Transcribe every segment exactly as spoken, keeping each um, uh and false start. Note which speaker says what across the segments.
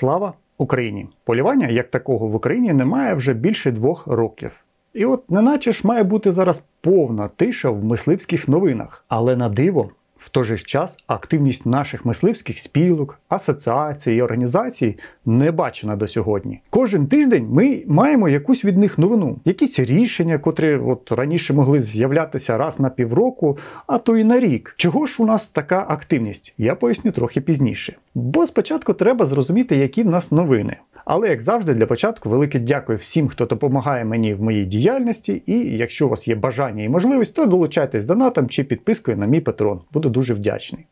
Speaker 1: Слава Україні! Полювання як такого в Україні немає вже більше двох років. І от неначе ж має бути зараз повна тиша в мисливських новинах. Але на диво, в той же час активність наших мисливських спілок, асоціацій і організацій не бачена до сьогодні. Кожен тиждень ми маємо якусь від них новину, якісь рішення, котрі от раніше могли з'являтися раз на півроку, а то і на рік. Чого ж у нас така активність? Я поясню трохи пізніше. Бо спочатку треба зрозуміти, які в нас новини. Але, як завжди, для початку велике дякую всім, хто допомагає мені в моїй діяльності. І якщо у вас є бажання і можливість, то долучайтесь донатом чи підпискою на мій Patreon. Буду дуже вдячний.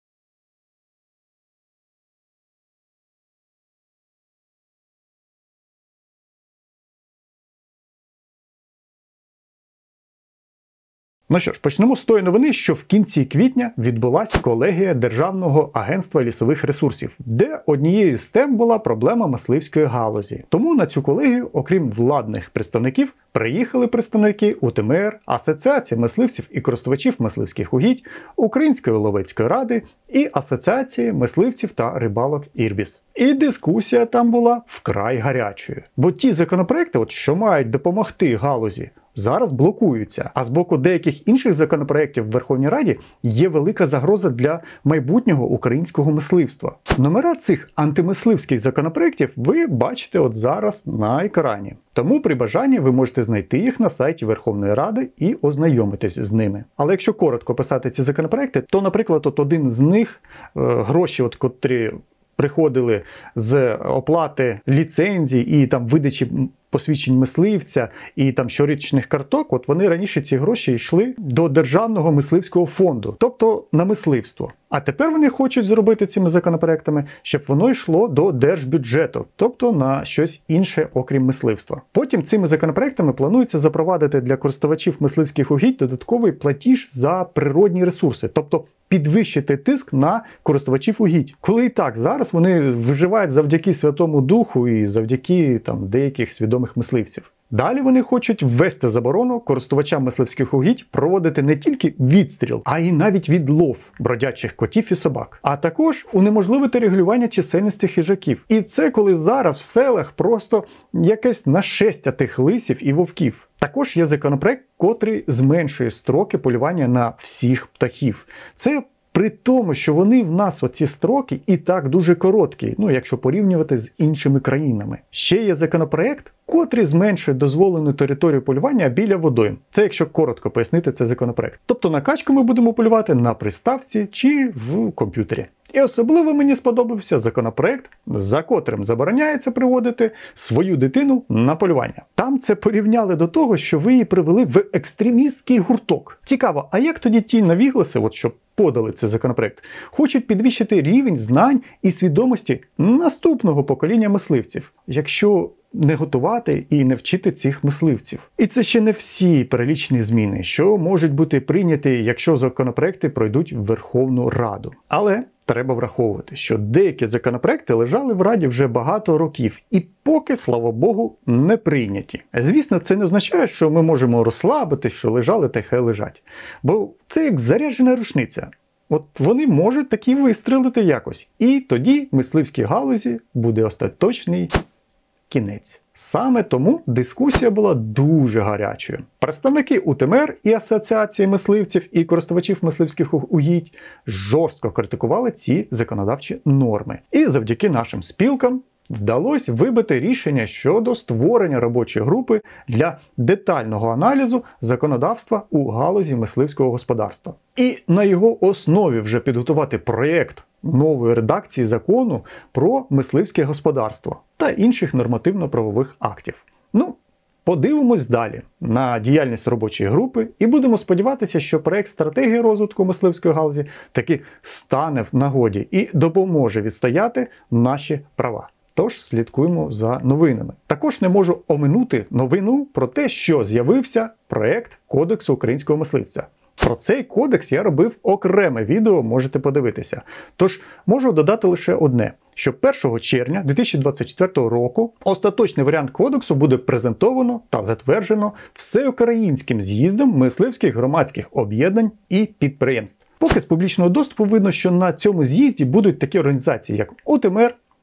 Speaker 1: Ну що ж, почнемо з тої новини, що в кінці квітня відбулася колегія Державного агентства лісових ресурсів, де однією з тем була проблема мисливської галузі. Тому на цю колегію, окрім владних представників, приїхали представники У Те Ем Ер, Асоціації мисливців і користувачів мисливських угідь, Української ловецької ради і Асоціації мисливців та рибалок Ірбіс. І дискусія там була вкрай гарячою. Бо ті законопроекти, от, що мають допомогти галузі, зараз блокуються, а з боку деяких інших законопроєктів в Верховній Раді є велика загроза для майбутнього українського мисливства. Номера цих антимисливських законопроєктів ви бачите от зараз на екрані. Тому при бажанні ви можете знайти їх на сайті Верховної Ради і ознайомитись з ними. Але якщо коротко писати ці законопроєкти, то, наприклад, от один з них, е, гроші, от, котрі приходили з оплати ліцензій і там видачі посвідчень мисливця і там щорічних карток, от вони раніше ці гроші йшли до Державного мисливського фонду, тобто на мисливство. А тепер вони хочуть зробити цими законопроектами, щоб воно йшло до держбюджету, тобто на щось інше, окрім мисливства. Потім цими законопроектами планується запровадити для користувачів мисливських угідь додатковий платіж за природні ресурси, тобто підвищити тиск на користувачів угідь. Коли і так зараз вони виживають завдяки Святому Духу і завдяки там деяких свідомих мисливців. Далі вони хочуть ввести заборону користувачам мисливських угідь проводити не тільки відстріл, а й навіть відлов бродячих котів і собак. А також унеможливити регулювання чисельності хижаків. І це коли зараз в селах просто якесь нашестя тих лисів і вовків. Також є законопроект, котрий зменшує строки полювання на всіх птахів. Це при тому, що вони в нас, оці строки, і так дуже короткі, ну, якщо порівнювати з іншими країнами. Ще є законопроект, котрий зменшує дозволену територію полювання біля водойм. Це якщо коротко пояснити цей законопроект. Тобто на качку ми будемо полювати на приставці чи в комп'ютері. І особливо мені сподобався законопроект, за котрим забороняється приводити свою дитину на полювання. Там це порівняли до того, що ви її привели в екстремістський гурток. Цікаво, а як тоді ті навігласи, от що подали цей законопроект, хочуть підвищити рівень знань і свідомості наступного покоління мисливців, якщо не готувати і не вчити цих мисливців. І це ще не всі перелічені зміни, що можуть бути прийняті, якщо законопроекти пройдуть в Верховну Раду. Але треба враховувати, що деякі законопроекти лежали в Раді вже багато років і поки, слава Богу, не прийняті. Звісно, це не означає, що ми можемо розслабити, що лежали та хай лежать. Бо це як заряджена рушниця. От вони можуть таки вистрелити якось. І тоді мисливській галузі буде остаточний кінець. Саме тому дискусія була дуже гарячою. Представники У Те Ем Ер і Асоціації мисливців і користувачів мисливських угідь жорстко критикували ці законодавчі норми. І завдяки нашим спілкам вдалося вибити рішення щодо створення робочої групи для детального аналізу законодавства у галузі мисливського господарства. І на його основі вже підготувати проєкт нової редакції закону про мисливське господарство та інших нормативно-правових актів. Ну, подивимось далі на діяльність робочої групи і будемо сподіватися, що проєкт стратегії розвитку мисливської галузі таки стане в нагоді і допоможе відстояти наші права. Тож слідкуємо за новинами. Також не можу оминути новину про те, що з'явився проєкт Кодексу українського мисливця. Про цей кодекс я робив окреме відео, можете подивитися. Тож можу додати лише одне, що першого червня дві тисячі двадцять четвертого року остаточний варіант кодексу буде презентовано та затверджено всеукраїнським з'їздом мисливських громадських об'єднань і підприємств. Поки з публічного доступу видно, що на цьому з'їзді будуть такі організації, як У Те Ем Ер,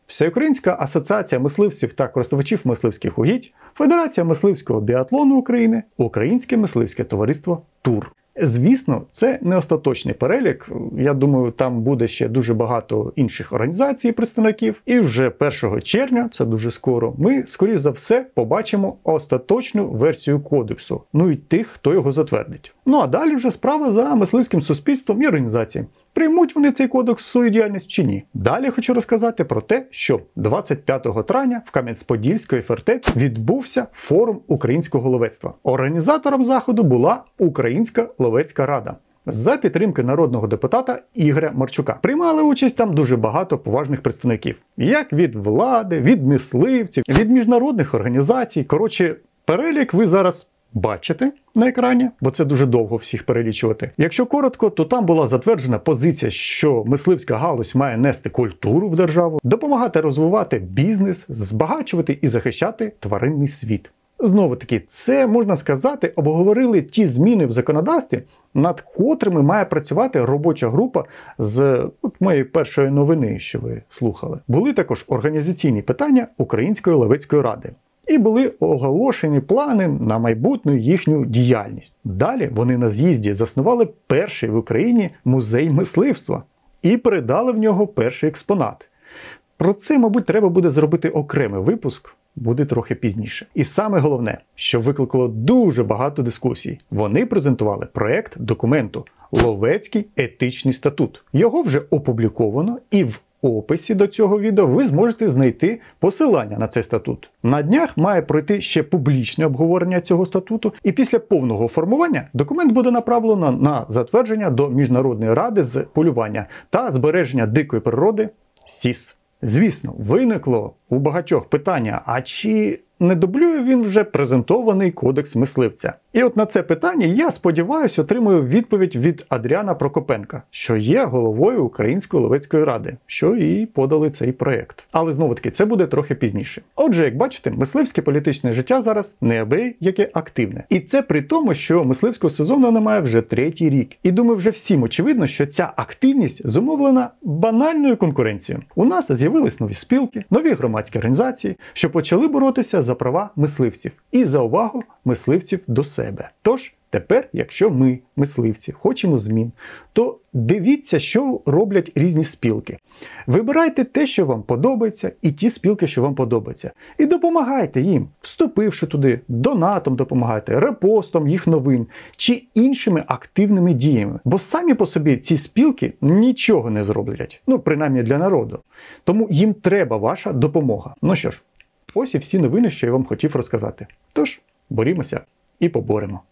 Speaker 1: Всеукраїнська асоціація мисливців та користувачів мисливських угідь, Федерація мисливського біатлону України, Українське мисливське товариство ТУР. Звісно, це не остаточний перелік, я думаю, там буде ще дуже багато інших організацій і представників, і вже першого червня, це дуже скоро, ми, скоріш за все, побачимо остаточну версію кодексу, ну і тих, хто його затвердить. Ну а далі вже справа за мисливським суспільством і організацією. Приймуть вони цей кодекс в свою діяльність чи ні. Далі хочу розказати про те, що двадцять п'ятого травня в Кам'янець-Подільської фортеці відбувся форум українського ловецтва. Організатором заходу була Українська ловецька рада за підтримки народного депутата Ігоря Марчука. Приймали участь там дуже багато поважних представників. Як від влади, від мисливців, від міжнародних організацій. Коротше, перелік ви зараз бачите на екрані, бо це дуже довго всіх перелічувати. Якщо коротко, то там була затверджена позиція, що мисливська галузь має нести культуру в державу, допомагати розвивати бізнес, збагачувати і захищати тваринний світ. Знову-таки, це, можна сказати, обговорили ті зміни в законодавстві, над котрими має працювати робоча група з от моєї першої новини, що ви слухали. Були також організаційні питання Української ловецької ради. І були оголошені плани на майбутню їхню діяльність. Далі вони на з'їзді заснували перший в Україні музей мисливства і передали в нього перший експонат. Про це, мабуть, треба буде зробити окремий випуск, буде трохи пізніше. І саме головне, що викликало дуже багато дискусій. Вони презентували проект документу «Ловецький етичний статут». Його вже опубліковано, і в описі до цього відео ви зможете знайти посилання на цей статут. На днях має пройти ще публічне обговорення цього статуту, і після повного формування документ буде направлено на затвердження до Міжнародної ради з полювання та збереження дикої природи СІС. Звісно, виникло у багатьох питання, а чи не дублює він вже презентований кодекс мисливця? І от на це питання, я сподіваюся, отримую відповідь від Адріана Прокопенка, що є головою Української ловецької ради, що і подали цей проєкт. Але знову-таки, це буде трохи пізніше. Отже, як бачите, мисливське політичне життя зараз неабияке активне. І це при тому, що мисливського сезону немає вже третій рік. І думаю, вже всім очевидно, що ця активність зумовлена банальною конкуренцією. У нас з'явились нові спілки, нові громадські організації, що почали боротися за права мисливців і за увагу мисливців до себе. Тож, тепер, якщо ми, мисливці, хочемо змін, то дивіться, що роблять різні спілки. Вибирайте те, що вам подобається, і ті спілки, що вам подобаються. І допомагайте їм, вступивши туди, донатом допомагайте, репостом їх новин, чи іншими активними діями. Бо самі по собі ці спілки нічого не зроблять. Ну, принаймні для народу. Тому їм треба ваша допомога. Ну що ж, ось і всі новини, що я вам хотів розказати. Тож, борімося і поборемо.